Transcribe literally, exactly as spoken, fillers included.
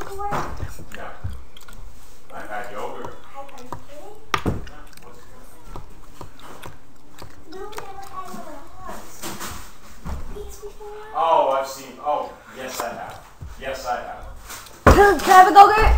before? No. I've had yogurt. Are you kidding? No. What's good? You've never had one of ours. These before? Oh, I've seen. Oh, yes, I have. Yes, I have. Can I have a go-gurt?